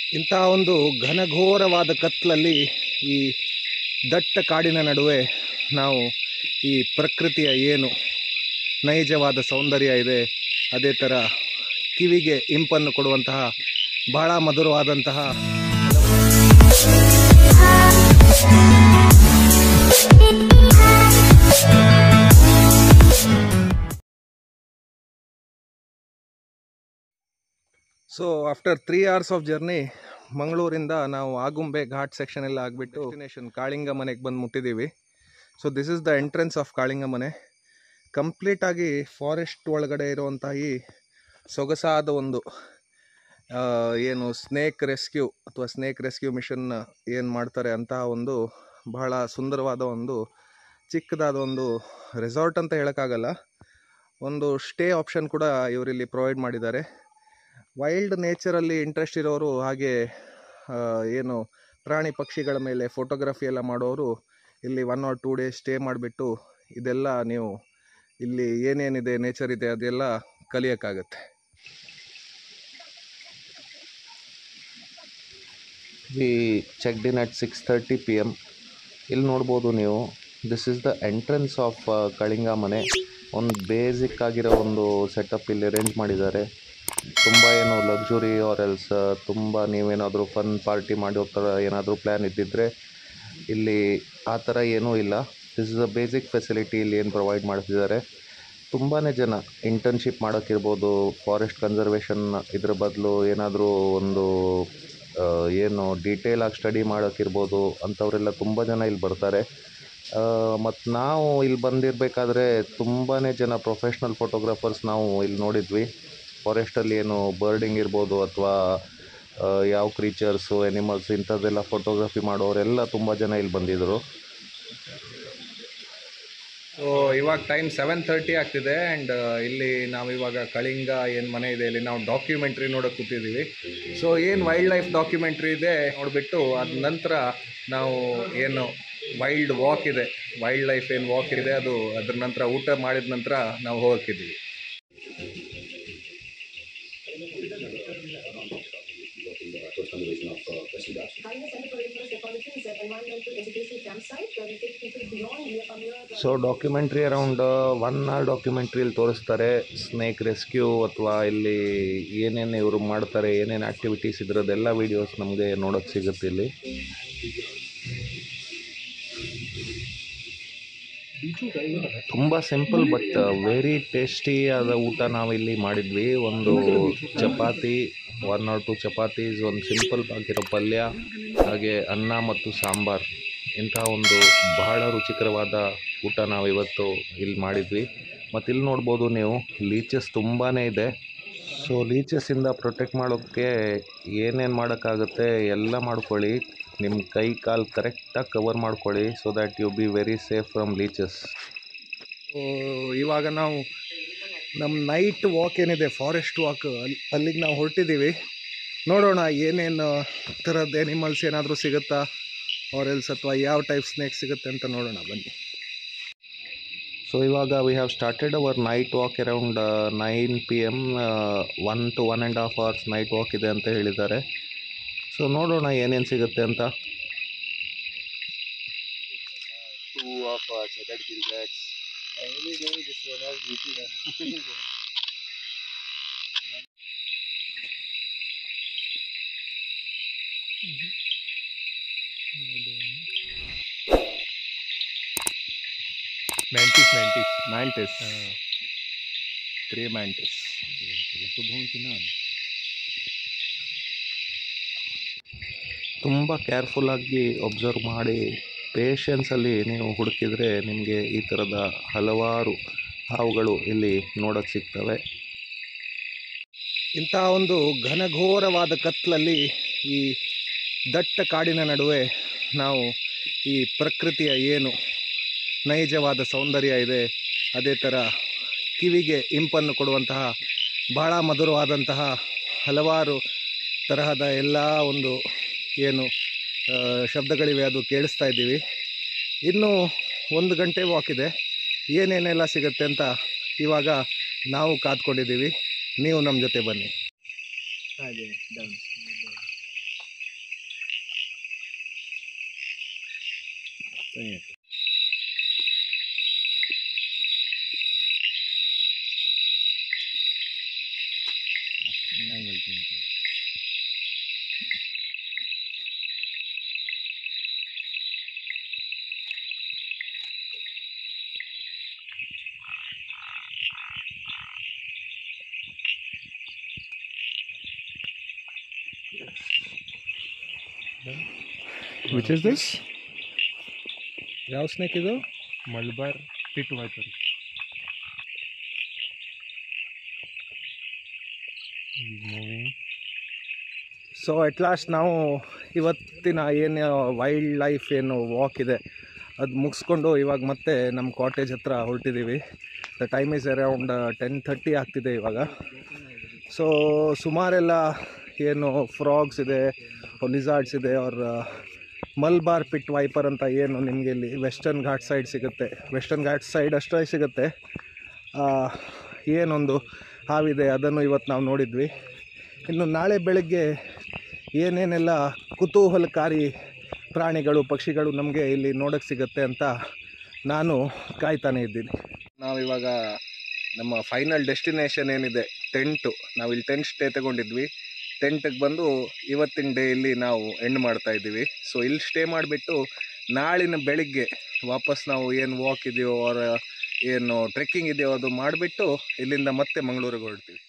ಇಂಥ ಒಂದು ಘನಘೋರವಾದ ಕತ್ತಲಲ್ಲಿ ಈ ದಟ್ಟ ಕಾಡಿನ ನಡುವೆ ನಾವು ಈ ಪ್ರಕೃತಿಯ ಏನು ನೈಜವಾದ ಸೌಂದರ್ಯ ಇದೆ, ಅದೇ ಥರ ಕಿವಿಗೆ ಇಂಪನ್ನು ಕೊಡುವಂತಹ ಬಹಳ ಮಧುರವಾದಂತಹ so after 3 hours of journey ಮಂಗಳೂರಿಂದ ನಾವು ಆಗುಂಬೆ ಘಾಟ್ ಸೆಕ್ಷನ್ ಎಲ್ಲ ಆಗಿಬಿಟ್ಟು ಡೆಸ್ಟಿನೇಷನ್ ಕಾಳಿಂಗ ಮನೆಗೆ ಬಂದು ಮುಟ್ಟಿದ್ದೀವಿ. So this is the entrance of Kalinga Mane. ಕಂಪ್ಲೀಟಾಗಿ ಫಾರೆಸ್ಟ್ ಒಳಗಡೆ ಇರುವಂಥ ಈ ಸೊಗಸಾದ ಒಂದು ಏನು ಸ್ನೇಕ್ ರೆಸ್ಕ್ಯೂ ಅಥವಾ ಸ್ನೇಕ್ ರೆಸ್ಕ್ಯೂ ಮಿಷನ್ ಏನು ಮಾಡ್ತಾರೆ ಅಂತಹ ಒಂದು ಬಹಳ ಸುಂದರವಾದ ಒಂದು ಚಿಕ್ಕದಾದ ಒಂದು ರೆಸಾರ್ಟ್ ಅಂತ ಹೇಳೋಕ್ಕಾಗಲ್ಲ, ಒಂದು ಸ್ಟೇ ಆಪ್ಷನ್ ಕೂಡ ಇವರಿಲ್ಲಿ ಪ್ರೊವೈಡ್ ಮಾಡಿದ್ದಾರೆ. ವೈಲ್ಡ್ ನೇಚರಲ್ಲಿ ಇಂಟ್ರೆಸ್ಟ್ ಇರೋರು ಹಾಗೆ ಏನು ಪ್ರಾಣಿ ಪಕ್ಷಿಗಳ ಮೇಲೆ ಫೋಟೋಗ್ರಫಿ ಎಲ್ಲ ಮಾಡೋರು ಇಲ್ಲಿ 1 or 2 days ಸ್ಟೇ ಮಾಡಿಬಿಟ್ಟು ಇದೆಲ್ಲ ನೀವು ಇಲ್ಲಿ ಏನೇನಿದೆ ನೇಚರ್ ಇದೆ ಅದೆಲ್ಲ ಕಲಿಯೋಕ್ಕಾಗತ್ತೆ. We checked in at 6:30 PM. ಇಲ್ಲಿ ನೋಡ್ಬೋದು ನೀವು, this is the entrance of Kalinga Mane. ಒಂದು ಬೇಸಿಕ್ ಆಗಿರೋ ಒಂದು ಸೆಟಪ್ ಇಲ್ಲಿ ಅರೇಂಜ್ ಮಾಡಿದ್ದಾರೆ. ತುಂಬ ಏನು ಲಕ್ಸುರಿ ಆರ್ ಎಲ್ಸ್ ತುಂಬ ನೀವೇನಾದರೂ ಫನ್ ಪಾರ್ಟಿ ಮಾಡೋ ಥರ ಏನಾದರೂ ಪ್ಲ್ಯಾನ್ ಇದ್ದಿದ್ದರೆ ಇಲ್ಲಿ ಆ ಥರ ಏನೂ ಇಲ್ಲ. This is a basic facility ಇಲ್ಲಿ ಏನು ಪ್ರೊವೈಡ್ ಮಾಡ್ತಿದ್ದಾರೆ. ತುಂಬಾ ಜನ ಇಂಟರ್ನ್ಶಿಪ್ ಮಾಡೋಕ್ಕಿರ್ಬೋದು, ಫಾರೆಸ್ಟ್ ಕನ್ಸರ್ವೇಷನ್ ಇದ್ರ ಬದಲು ಏನಾದರೂ ಒಂದು ಏನು ಡೀಟೇಲ್ ಆಗಿ ಸ್ಟಡಿ ಮಾಡೋಕ್ಕಿರ್ಬೋದು ಅಂಥವರೆಲ್ಲ ತುಂಬ ಜನ ಇಲ್ಲಿ ಬರ್ತಾರೆ. ಮತ್ತು ನಾವು ಇಲ್ಲಿ ಬಂದಿರಬೇಕಾದ್ರೆ ತುಂಬಾ ಜನ ಪ್ರೊಫೆಷ್ನಲ್ ಫೋಟೋಗ್ರಾಫರ್ಸ್ ನಾವು ಇಲ್ಲಿ ನೋಡಿದ್ವಿ. ಫಾರೆಸ್ಟಲ್ಲಿ ಏನು ಬರ್ಡಿಂಗ್ ಇರ್ಬೋದು ಅಥವಾ ಯಾವ ಕ್ರೀಚರ್ಸು ಎನಿಮಲ್ಸ್ ಇಂಥದ್ದೆಲ್ಲ ಫೋಟೋಗ್ರಫಿ ಮಾಡೋರೆಲ್ಲ ತುಂಬ ಜನ ಇಲ್ಲಿ ಬಂದಿದ್ದರು. ಸೊ ಇವಾಗ ಟೈಮ್ 7:30 ಆಗ್ತಿದೆ ಆ್ಯಂಡ್ ಇಲ್ಲಿ ನಾವು ಇವಾಗ ಕಳಿಂಗ ಏನು ಮನೆ ಇದೆ ಇಲ್ಲಿ ನಾವು ಡಾಕ್ಯುಮೆಂಟ್ರಿ ನೋಡೋಕೆ ಕೂತಿದ್ದೀವಿ. ಸೊ ಏನು ವೈಲ್ಡ್ ಲೈಫ್ ಡಾಕ್ಯುಮೆಂಟ್ರಿ ಇದೆ ನೋಡಿಬಿಟ್ಟು ಅದ ನಂತರ ನಾವು ಏನು ವೈಲ್ಡ್ ವಾಕ್ ಇದೆ, ವೈಲ್ಡ್ ಲೈಫ್ ಏನು ವಾಕ್ ಇದೆ ಅದು ಅದ್ರ ನಂತರ ಊಟ ಮಾಡಿದ ನಂತರ ನಾವು ಹೋಗೋಕ್ಕಿದ್ದೀವಿ. So documentary around 1 hour documentary ಇಲ್ಲಿ ತೋರಿಸ್ತಾರೆ. ಸ್ನೇಕ್ ರೆಸ್ಕ್ಯೂ ಅಥವಾ ಇಲ್ಲಿ ಏನೇನು ಇವರು ಮಾಡ್ತಾರೆ, ಏನೇನು ಆ್ಯಕ್ಟಿವಿಟೀಸ್ ಇದ್ರದ್ದೆಲ್ಲ ವೀಡಿಯೋಸ್ ನಮಗೆ ನೋಡೋಕ್ಕೆ ಸಿಗುತ್ತೆ ಇಲ್ಲಿ. ತುಂಬ ಸಿಂಪಲ್ ಬಟ್ ವೆರಿ ಟೇಸ್ಟಿಯಾದ ಊಟ ನಾವಿಲ್ಲಿ ಮಾಡಿದ್ವಿ. ಒಂದು ಚಪಾತಿ, 1 or 2 ಚಪಾತೀಸ್, ಒಂದು ಸಿಂಪಲ್ ಆಗಿರೋ ಪಲ್ಯ, ಹಾಗೆ ಅನ್ನ ಮತ್ತು ಸಾಂಬಾರು. ಇಂಥ ಒಂದು ಬಹಳ ರುಚಿಕರವಾದ ಊಟ ನಾವು ಇವತ್ತು ಇಲ್ಲಿ ಮಾಡಿದ್ವಿ. ಮತ್ತು ಇಲ್ಲಿ ನೋಡ್ಬೋದು ನೀವು, ಲೀಚಸ್ ತುಂಬಾ ಇದೆ. ಸೊ ಲೀಚಸ್ಸಿಂದ ಪ್ರೊಟೆಕ್ಟ್ ಮಾಡೋಕ್ಕೆ ಏನೇನು ಮಾಡೋಕ್ಕಾಗುತ್ತೆ ಎಲ್ಲ ಮಾಡ್ಕೊಳ್ಳಿ. ನಿಮ್ಮ ಕೈ ಕಾಲು ಕರೆಕ್ಟಾಗಿ ಕವರ್ ಮಾಡ್ಕೊಳ್ಳಿ so that you be very safe from leeches. ಇವಾಗ ನಾವು ನಮ್ಮ ನೈಟ್ ವಾಕ್ ಏನಿದೆ, ಫಾರೆಸ್ಟ್ ವಾಕ್, ಅಲ್ಲಿಗೆ ನಾವು ಹೊರಟಿದ್ದೀವಿ. ನೋಡೋಣ ಏನೇನು ಥರದ್ದು ಎನಿಮಲ್ಸ್ ಏನಾದರೂ ಸಿಗುತ್ತಾ ಆರ್ ಎಲ್ಸ್ ಅಥವಾ ಯಾವ ಟೈಪ್ ಸ್ನೇಕ್ ಸಿಗುತ್ತೆ ಅಂತ ನೋಡೋಣ ಬನ್ನಿ. ಸೊ ಇವಾಗ we have started our night walk around 9 PM. 1 to 1.5 hours night walk ಇದೆ ಅಂತ ಹೇಳಿದ್ದಾರೆ. ಸೊ ನೋಡೋಣ ಏನೇನು ಸಿಗುತ್ತೆ ಅಂತ. 2 of checked crickets. Every day this one has repeated. Mantis. 3 mantis. ತುಂಬ ಕೇರ್ಫುಲ್ಲಾಗಿ ಒಬ್ಸರ್ವ್ ಮಾಡಿ ಪೇಷನ್ಸಲ್ಲಿ ನೀವು ಹುಡುಕಿದರೆ ನಿಮಗೆ ಈ ಥರದ ಹಲವಾರು ಹಾವುಗಳು ಇಲ್ಲಿ ನೋಡೋಕ್ಕೆ ಸಿಗ್ತವೆ. ಇಂಥ ಒಂದು ಘನಘೋರವಾದ ಕತ್ತಲಲ್ಲಿ ಈ ದಟ್ಟ ಕಾಡಿನ ನಡುವೆ ನಾವು ಈ ಪ್ರಕೃತಿಯ ಏನು ನೈಜವಾದ ಸೌಂದರ್ಯ ಇದೆ, ಅದೇ ಥರ ಕಿವಿಗೆ ಇಂಪನ್ನು ಕೊಡುವಂತಹ ಬಹಳ ಮಧುರವಾದಂತಹ ಹಲವಾರು ತರಹದ ಎಲ್ಲ ಒಂದು ಏನು ಶಬ್ದಗಳಿವೆ ಅದು ಕೇಳಿಸ್ತಾ ಇದ್ದೀವಿ. ಇನ್ನೂ 1 ಗಂಟೆ ವಾಕ್ ಇದೆ. ಏನೇನೆಲ್ಲ ಸಿಗುತ್ತೆ ಅಂತ ಇವಾಗ ನಾವು ಕಾದ್ಕೊಂಡಿದ್ದೀವಿ. ನೀವು ನಮ್ಮ ಜೊತೆ ಬನ್ನಿ. ಹಾಗೆ Which is this? ಯಾವ ಸ್ನೇಕ್ ಇದು? Malabar pit viper. So at last ನಾವು ಇವತ್ತಿನ ಏನು ವೈಲ್ಡ್ ಲೈಫ್ ಏನು ವಾಕ್ ಇದೆ ಅದು ಮುಗಿಸ್ಕೊಂಡು ಇವಾಗ ಮತ್ತೆ ನಮ್ಮ ಕಾಟೇಜ್ ಹತ್ರ ಹೊರಟಿದ್ದೀವಿ. ದ ಟೈಮ್ ಈಸ್ ಅರೌಂಡ್ 10:30 ಆಗ್ತಿದೆ ಇವಾಗ. ಸೊ ಸುಮಾರೆಲ್ಲ ಏನು ಫ್ರಾಗ್ಸ್ ಇದೆ, ಲಿಸಾರ್ಡ್ಸ್ ಇದೆ, ಅವ್ರ ಮಲ್ಬಾರ್ ಪಿಟ್ ವೈಪರ್ ಅಂತ ಏನು ನಿಮಗೆ ಇಲ್ಲಿ ವೆಸ್ಟರ್ನ್ ಘಾಟ್ ಸೈಡ್ ಸಿಗುತ್ತೆ, ವೆಸ್ಟರ್ನ್ ಘಾಟ್ ಸೈಡ್ ಅಷ್ಟೇ ಸಿಗುತ್ತೆ. ಏನೊಂದು ಹಾವಿದೆ ಅದನ್ನು ಇವತ್ತು ನಾವು ನೋಡಿದ್ವಿ. ಇನ್ನು ನಾಳೆ ಬೆಳಗ್ಗೆ ಏನೇನೆಲ್ಲ ಕುತೂಹಲಕಾರಿ ಪ್ರಾಣಿಗಳು ಪಕ್ಷಿಗಳು ನಮಗೆ ಇಲ್ಲಿ ನೋಡೋಕ್ಕೆ ಸಿಗುತ್ತೆ ಅಂತ ನಾನು ಕಾಯ್ತಾನೆ ಇದ್ದೀನಿ. ನಾವಿವಾಗ ನಮ್ಮ ಫೈನಲ್ ಡೆಸ್ಟಿನೇಷನ್ ಏನಿದೆ ಟೆಂಟು, ನಾವಿಲ್ಲಿ ಟೆಂಟ್ ಸ್ಟೇ ತಗೊಂಡಿದ್ವಿ. ಟೆಂಟಿಗೆ ಬಂದು ಇವತ್ತಿನ ಡೇಯಲ್ಲಿ ನಾವು ಎಂಡ್ ಮಾಡ್ತಾ ಇದ್ದೀವಿ. ಸೊ ಇಲ್ಲಿ ಸ್ಟೇ ಮಾಡಿಬಿಟ್ಟು ನಾಳಿನ ಬೆಳಿಗ್ಗೆ ವಾಪಸ್ ನಾವು ಏನು ವಾಕ್ ಇದೆಯೋ ಅವರ ಏನು ಟ್ರೆಕ್ಕಿಂಗ್ ಇದೆಯೋ ಅದು ಮಾಡಿಬಿಟ್ಟು ಇಲ್ಲಿಂದ ಮತ್ತೆ ಮಂಗಳೂರಿಗೆ ಹೊರಡ್ತೀವಿ.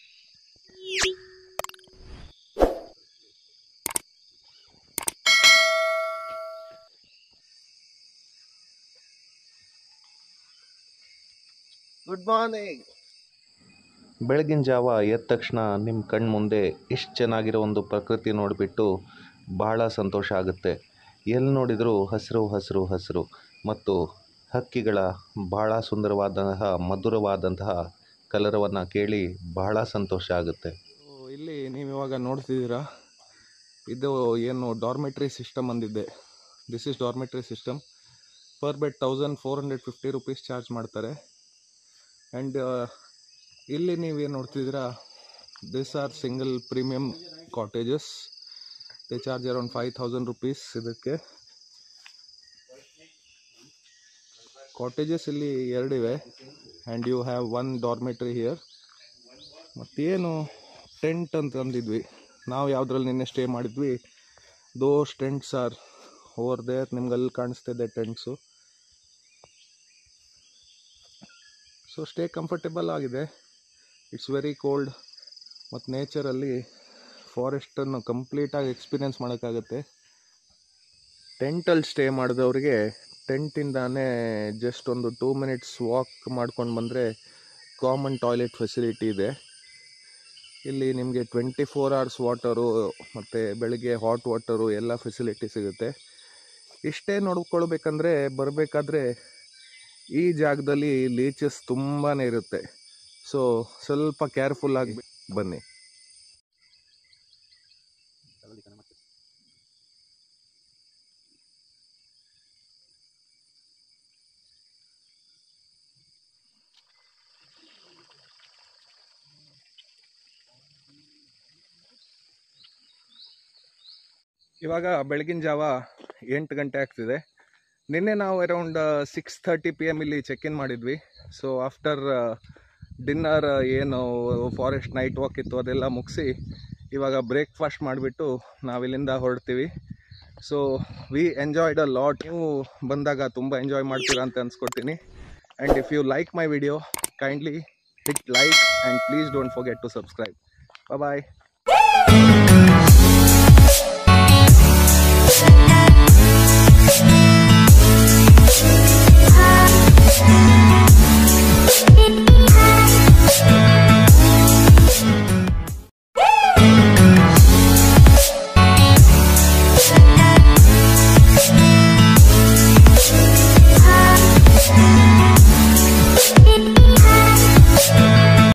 Good morning. ಬೆಳಗಿನ ಜಾವ ಎದ್ದ ತಕ್ಷಣ ನಿಮ್ಮ ಕಣ್ಣು ಮುಂದೆ ಇಷ್ಟು ಚೆನ್ನಾಗಿರೋ ಒಂದು ಪ್ರಕೃತಿ ನೋಡಿಬಿಟ್ಟು ಭಾಳ ಸಂತೋಷ ಆಗುತ್ತೆ. ಎಲ್ಲಿ ನೋಡಿದರೂ ಹಸಿರು ಹಸಿರು ಹಸಿರು ಮತ್ತು ಹಕ್ಕಿಗಳ ಭಾಳ ಸುಂದರವಾದಂತಹ ಮಧುರವಾದಂತಹ ಕಲರವನ್ನು ಕೇಳಿ ಬಹಳ ಸಂತೋಷ ಆಗುತ್ತೆ. ಇಲ್ಲಿ ನೀವು ಇವಾಗ ನೋಡ್ತಿದ್ದೀರಾ, ಇದು ಏನು ಡಾರ್ಮೆಟ್ರಿ ಸಿಸ್ಟಮ್ ಅಂದಿದೆ. This is dormitory system. Per bed 1450 rupees charge ಮಾಡ್ತಾರೆ. ಆ್ಯಂಡ್ ಇಲ್ಲಿ ನೀವೇನು ನೋಡ್ತಿದ್ದೀರಾ, this are single premium cottages. They charge around 5000 rupees ಇದಕ್ಕೆ. ಕಾಟೇಜಸ್ ಇಲ್ಲಿ ಎರಡಿವೆ and you have one dormitory here. ಮತ್ತೇನು ಟೆಂಟ್ ಅಂತ ಅಂದಿದ್ವಿ, ನಾವು ಯಾವುದ್ರಲ್ಲಿ ನಿನ್ನೆ ಸ್ಟೇ ಮಾಡಿದ್ವಿ, those tents are over there. ನಿಮ್ಗೆ ಅಲ್ಲಿ ಕಾಣಿಸ್ತಿದೆ ಟೆಂಟ್ಸು. ಸೊ ಸ್ಟೇ ಕಂಫರ್ಟೇಬಲ್ ಆಗಿದೆ. ಇಟ್ಸ್ ವೆರಿ ಕೋಲ್ಡ್ ಮತ್ತು ನೇಚರಲ್ಲಿ ಫಾರೆಸ್ಟನ್ನು ಕಂಪ್ಲೀಟಾಗಿ ಎಕ್ಸ್ಪೀರಿಯೆನ್ಸ್ ಮಾಡೋಕ್ಕಾಗುತ್ತೆ. ಟೆಂಟಲ್ಲಿ ಸ್ಟೇ ಮಾಡಿದವ್ರಿಗೆ ಟೆಂಟಿಂದಾನೇ ಜಸ್ಟ್ ಒಂದು 2 minutes ವಾಕ್ ಮಾಡ್ಕೊಂಡು ಬಂದರೆ ಕಾಮನ್ ಟಾಯ್ಲೆಟ್ ಫೆಸಿಲಿಟಿ ಇದೆ. ಇಲ್ಲಿ ನಿಮಗೆ 24 hours ವಾಟರು ಮತ್ತು ಬೆಳಗ್ಗೆ ಹಾಟ್ ವಾಟರು ಎಲ್ಲ ಫೆಸಿಲಿಟಿ ಸಿಗುತ್ತೆ. ಇಷ್ಟೇ ನೋಡ್ಕೊಳ್ಬೇಕಂದ್ರೆ ಬರಬೇಕಾದ್ರೆ ಈ ಜಾಗದಲ್ಲಿ ಲೀಚಸ್ ತುಂಬಾ ಇರುತ್ತೆ. ಸೊ ಸ್ವಲ್ಪ ಕೇರ್ಫುಲ್ಲಾಗಿ ಬನ್ನಿ. ಇವಾಗ ಬೆಳಗಿನ ಜಾವ 8 ಗಂಟೆ ಆಗ್ತಿದೆ. ನಿನ್ನೆ ನಾವು ಅರೌಂಡ್ 6:30 PM ಇಲ್ಲಿ ಚೆಕ್ ಇನ್ ಮಾಡಿದ್ವಿ. ಸೊ ಆಫ್ಟರ್ ಡಿನ್ನರ್ ಏನು ಫಾರೆಸ್ಟ್ ನೈಟ್ ವಾಕ್ ಇತ್ತು ಅದೆಲ್ಲ ಮುಗಿಸಿ ಇವಾಗ ಬ್ರೇಕ್ಫಾಸ್ಟ್ ಮಾಡಿಬಿಟ್ಟು ನಾವಿಲ್ಲಿಂದ ಹೊರಡ್ತೀವಿ. So we enjoyed a lot. ನೀವು ಬಂದಾಗ ತುಂಬ ಎಂಜಾಯ್ ಮಾಡ್ತೀರಾ ಅಂತ ಅನ್ಸ್ಕೊಳ್ತೀನಿ. And if you like my video, kindly hit like and please don't forget to subscribe. Bye bye.